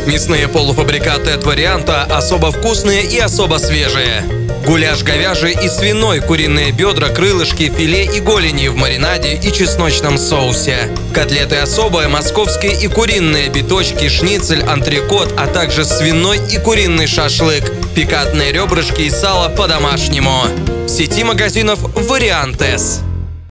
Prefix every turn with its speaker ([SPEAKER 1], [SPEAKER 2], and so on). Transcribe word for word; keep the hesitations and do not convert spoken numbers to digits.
[SPEAKER 1] Мясные полуфабрикаты от варианта особо вкусные и особо свежие. Гуляш говяжий и свиной, куриные бедра, крылышки, филе и голени в маринаде и чесночном соусе. Котлеты особые, московские и куриные, биточки, шницель, антрекот, а также свиной и куриный шашлык. Пикантные ребрышки и сало по-домашнему. В сети магазинов «Вариантес».